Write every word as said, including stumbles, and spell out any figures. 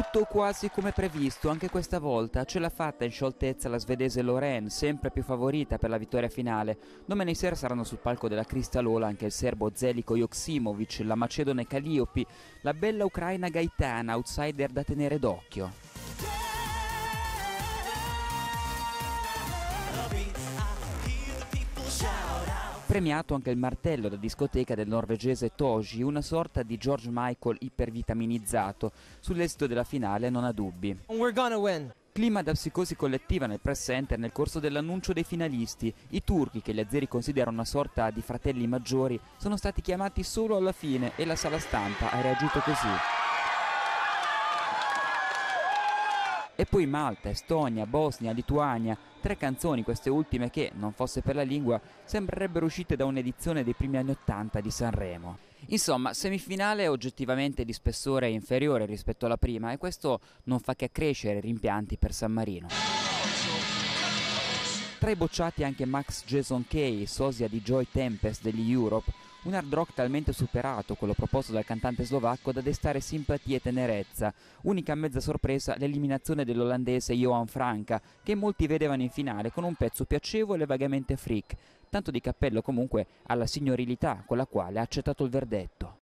Tutto quasi come previsto, anche questa volta ce l'ha fatta in scioltezza la svedese Loreen, sempre più favorita per la vittoria finale. Domenica sera saranno sul palco della Kristalola anche il serbo Zeljko Joksimovic, la macedone Kalliopi, la bella ucraina Gaitana, outsider da tenere d'occhio. Premiato anche il martello da discoteca del norvegese Toji, una sorta di George Michael ipervitaminizzato. Sull'esito della finale non ha dubbi. We're gonna win. Clima da psicosi collettiva nel press center nel corso dell'annuncio dei finalisti. I turchi, che gli azeri considerano una sorta di fratelli maggiori, sono stati chiamati solo alla fine e la sala stampa ha reagito così. E poi Malta, Estonia, Bosnia, Lituania, tre canzoni, queste ultime che, non fosse per la lingua, sembrerebbero uscite da un'edizione dei primi anni Ottanta di Sanremo. Insomma, semifinale oggettivamente di spessore inferiore rispetto alla prima, e questo non fa che accrescere i rimpianti per San Marino. Tra i bocciati anche Max Jason Kay, sosia di Joy Tempest degli Europe, un hard rock talmente superato, quello proposto dal cantante slovacco, da destare simpatia e tenerezza. Unica mezza sorpresa l'eliminazione dell'olandese Johan Franca, che molti vedevano in finale con un pezzo piacevole e vagamente freak. Tanto di cappello comunque alla signorilità con la quale ha accettato il verdetto.